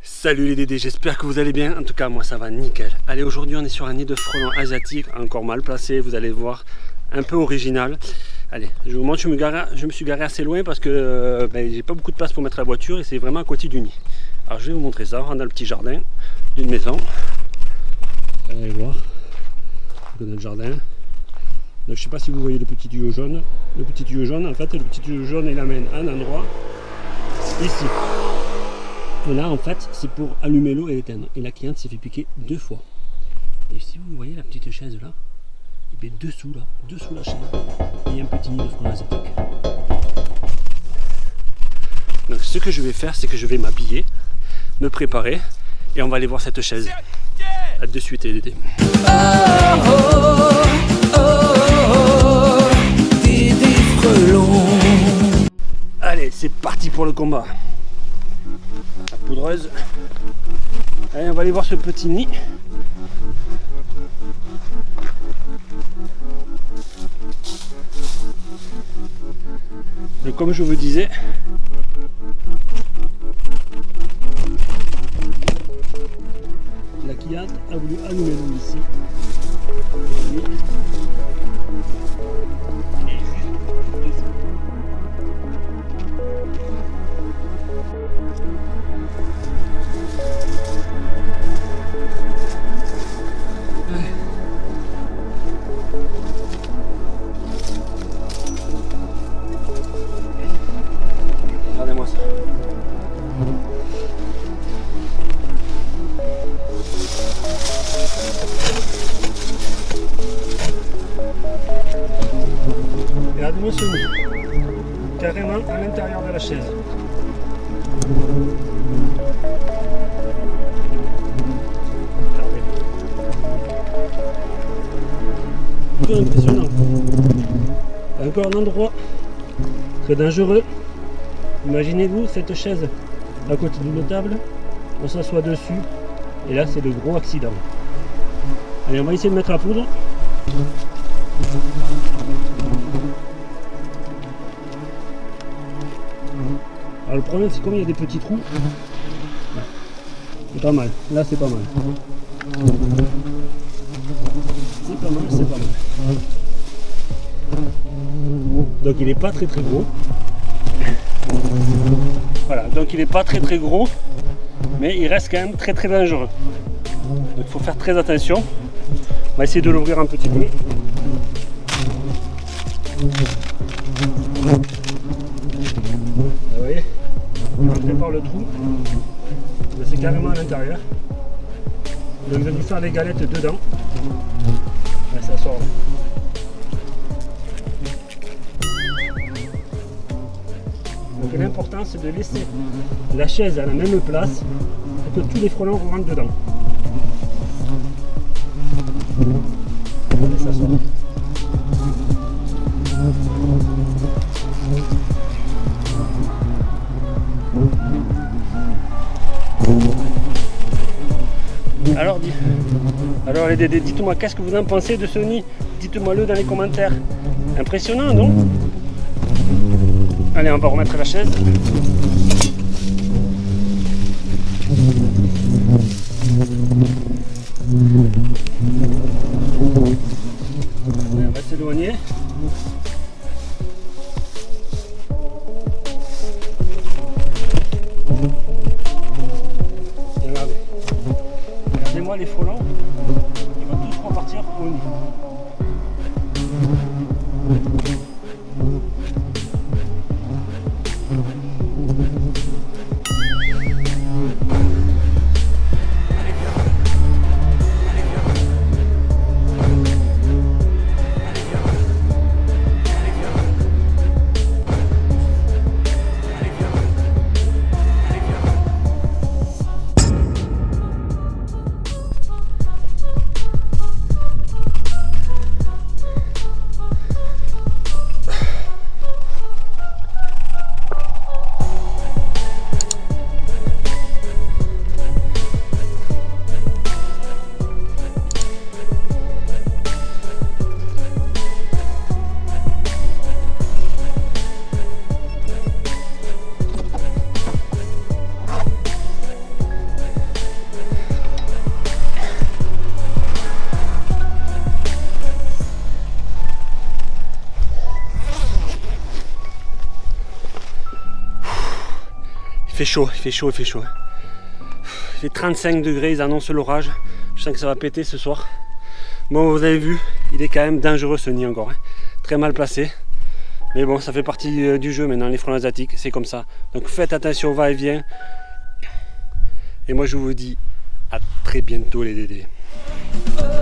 Salut les Dédés, j'espère que vous allez bien. En tout cas, moi ça va nickel. Allez, aujourd'hui on est sur un nid de frelons asiatiques, encore mal placé, vous allez voir, un peu original. Allez, je vous montre, je me suis garé assez loin parce que j'ai pas beaucoup de place pour mettre la voiture et c'est vraiment à côté du nid. Alors je vais vous montrer ça, on rentre dans le petit jardin d'une maison. Allez voir, dans le jardin. Donc, je sais pas si vous voyez le petit tuyau jaune. Le petit tuyau jaune, en fait, le petit tuyau jaune il amène à un endroit ici. Et là, en fait, c'est pour allumer l'eau et l'éteindre. Et la cliente s'est fait piquer 2 fois. Et si vous voyez la petite chaise là, et bien dessous la chaise, il y a un petit nid de frelons asiatiques. Donc ce que je vais faire, c'est que je vais m'habiller, me préparer, et on va aller voir cette chaise. A de suite les Dédés. Dédé frelons. Allez, c'est parti pour le combat. La poudreuse. Allez, on va aller voir ce petit nid. Et comme je vous disais, la cliente a voulu allumer l'eau ici. Regardez-moi ça. Regardez-moi ce nid, carrément à l'intérieur de la chaise. Regardez. C'est impressionnant. Encore un endroit très dangereux. Imaginez-vous cette chaise à côté d'une table, on s'assoit dessus et là c'est le gros accident. Allez, on va essayer de mettre la poudre. Alors le problème c'est comme il y a des petits trous, c'est pas mal, là c'est pas mal. C'est pas mal, c'est pas mal. Donc il n'est pas très gros. Voilà, donc il n'est pas très gros, mais il reste quand même très dangereux. Donc il faut faire très attention. On va essayer de l'ouvrir un petit peu. Vous voyez, on prépare le trou, c'est carrément à l'intérieur. Donc je vais lui faire les galettes dedans. Là, ça sort. Donc l'important c'est de laisser la chaise à la même place pour que tous les frelons rentrent dedans. Et ça sort. Alors les Dédés, dites-moi qu'est-ce que vous en pensez de ce nid? Dites-moi le dans les commentaires. Impressionnant, non? Allez, on va remettre la chaise. Allez, on va s'éloigner. Regardez. Regardez-moi les frelons. Ils vont tous repartir au nid. fait chaud, il fait chaud, il fait chaud. Il fait 35 degrés, ils annoncent l'orage. Je sens que ça va péter ce soir. Bon, vous avez vu, il est quand même dangereux ce nid encore. Hein. Très mal placé. Mais bon, ça fait partie du jeu maintenant, les frelons asiatiques, c'est comme ça. Donc faites attention au va-et-vient. Et moi je vous dis à très bientôt les dédés.